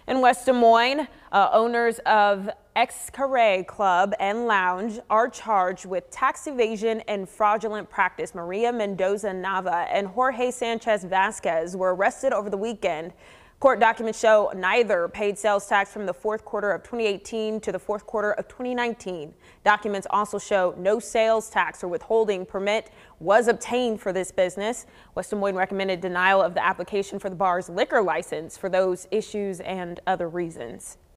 In West Des Moines, owners of Ex-Carre Club and Lounge are charged with tax evasion and fraudulent practice. Maria Mendoza Nava and Jorge Sanchez Vasquez were arrested over the weekend. Court documents show neither paid sales tax from the fourth quarter of 2018 to the fourth quarter of 2019. Documents also show no sales tax or withholding permit was obtained for this business. West Des Moines recommended denial of the application for the bar's liquor license for those issues and other reasons.